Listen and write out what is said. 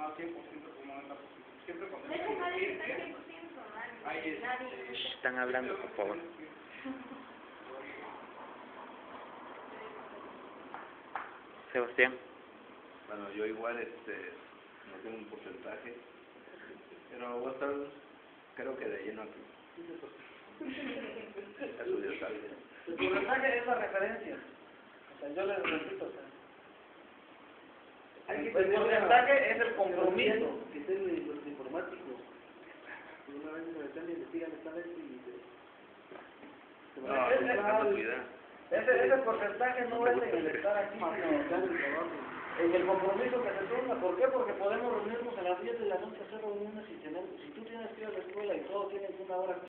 No, 100% como 90%. Siempre cuando Es que nadie está 100%, ahí nadie. Están hablando, por favor. Sebastián. Bueno, yo igual, no tengo un porcentaje, pero voy a estar, creo que de lleno aquí. Eso ya sabe. El porcentaje es la referencia. O sea, yo les repito, o sea, el porcentaje es el compromiso. Que es los informáticos. Una vez me están investigando esta vez y No, es dando tu idea. Ese porcentaje no es en el estar aquí, sino en el compromiso que se tenga. ¿Por qué? Porque podemos reunirnos a las 10 de la noche, hacer reuniones y tener, si tú tienes que ir a la escuela y todos tienen una hora